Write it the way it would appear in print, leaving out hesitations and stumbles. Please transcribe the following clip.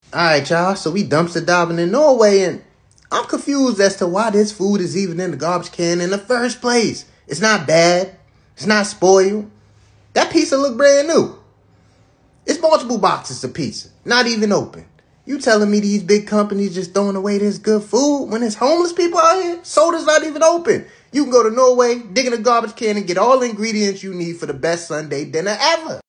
Alright, y'all, so we dumpster diving in Norway, and I'm confused as to why this food is even in the garbage can in the first place. It's not bad. It's not spoiled. That pizza look brand new. It's multiple boxes of pizza, not even open. You telling me these big companies just throwing away this good food when there's homeless people out here? Soda's not even open. You can go to Norway, dig in a garbage can, and get all the ingredients you need for the best Sunday dinner ever.